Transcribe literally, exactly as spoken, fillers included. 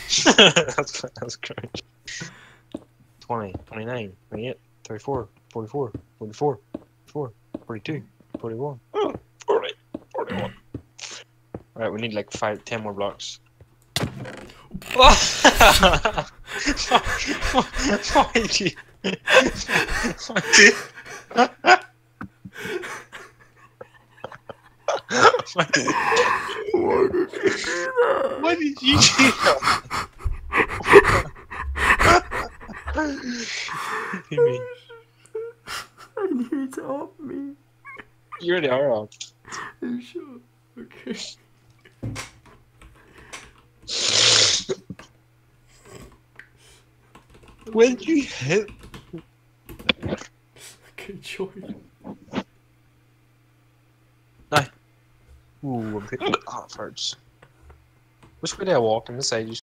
that's, that's great. twenty, twenty-nine, twenty-eight, thirty-four, forty-four, forty-four, forty-four, forty-two, forty-one, forty, forty-one. Right, we need like five, ten more blocks. Why did you? Why did Why did you do that? You mean? I need you to help me. You already are up. Are you sure? Okay. When did you hit? Okay, join. No. Ooh, I'm hitting. Oh, it hurts. Which way do I walk? On this side, you